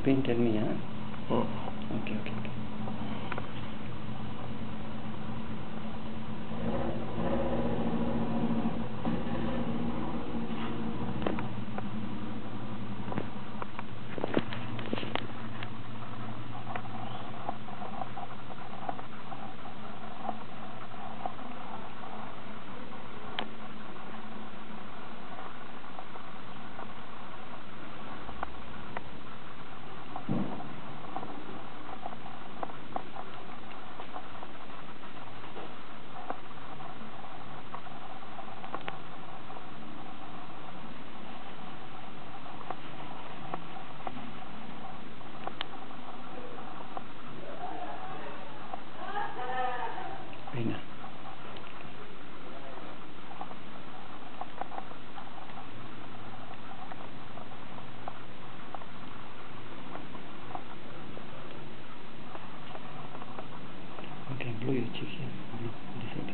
pain, tell me. Oh. Okay. Pain. Okay, blow your cheek here. Blow. This side.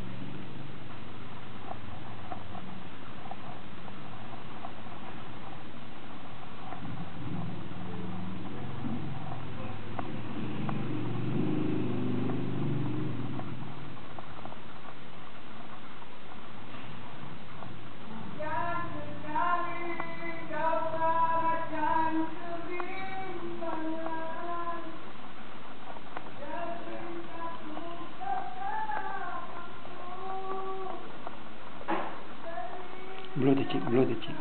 Blow the cheek.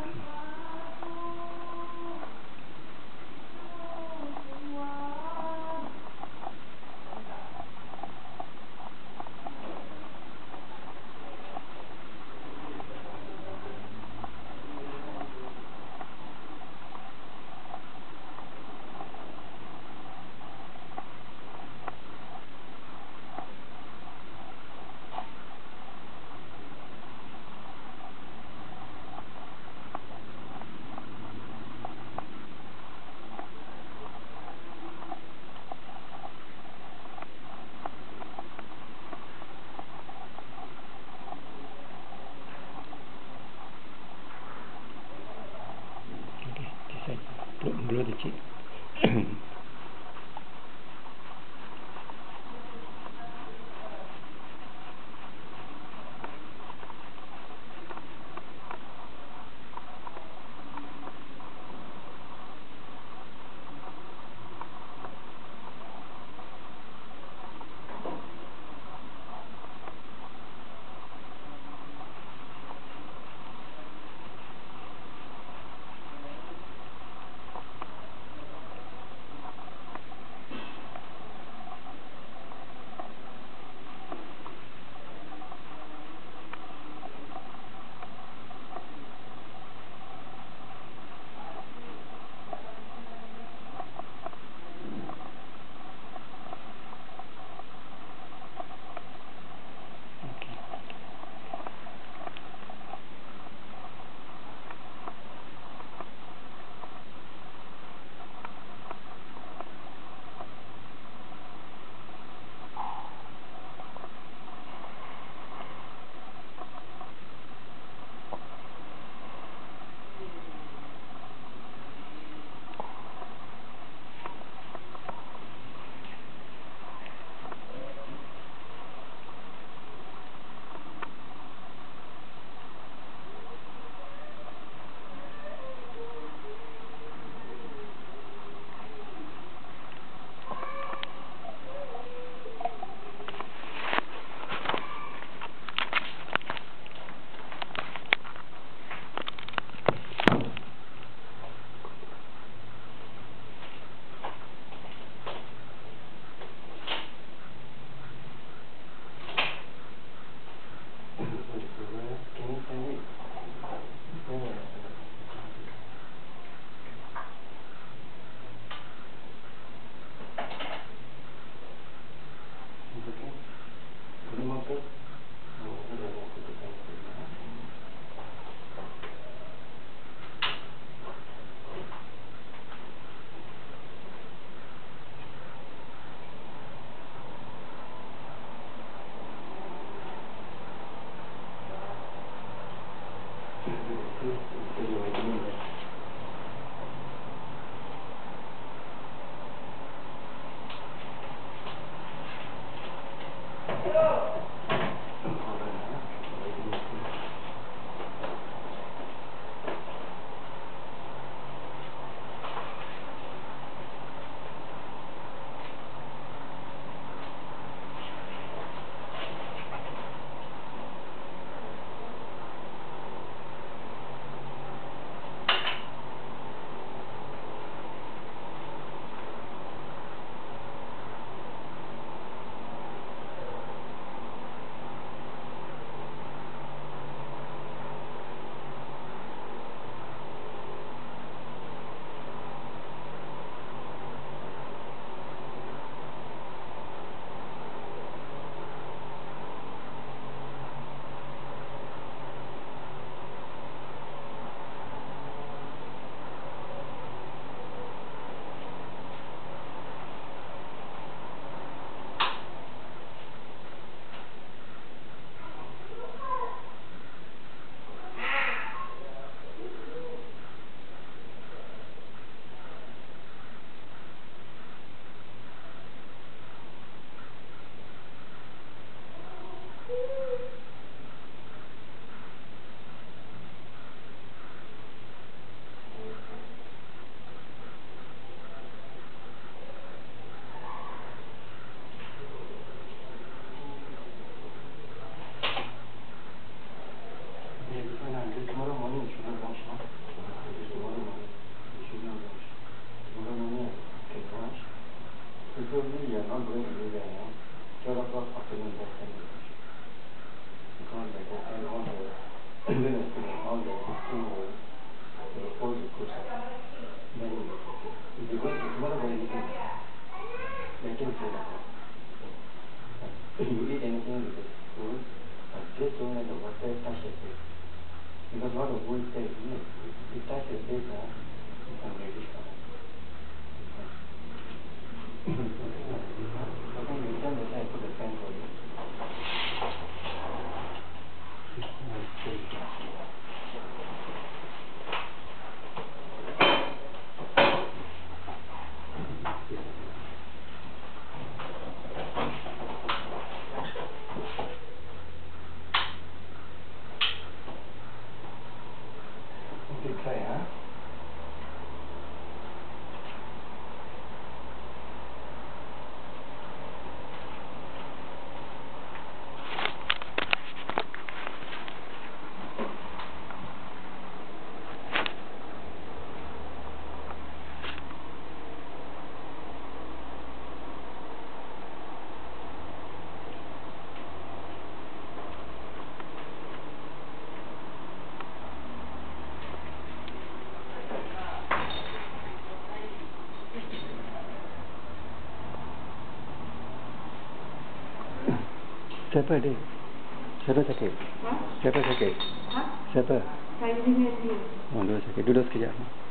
Tomorrow morning you should not wash, huh? Tomorrow morning you should not wash. Tomorrow morning you can wash. Preferably you are not going anywhere, no? 12 o'clock afternoon, that time you wash. Because by that time all the school will close up. Then you will take it. If you go tomorrow go anything, better 12 o'clock. If you eat anything with the spoon, just don't let the water touch your face. Because what the wood says, isn't it? If you touch your face, you can reddish color. Okay, you tell the I put a fan for you. Okay, try, huh? Sepa deh. Sepa sakit. Sepa sakit. Sepa. Saya dulu sakit. Duduk sekejap.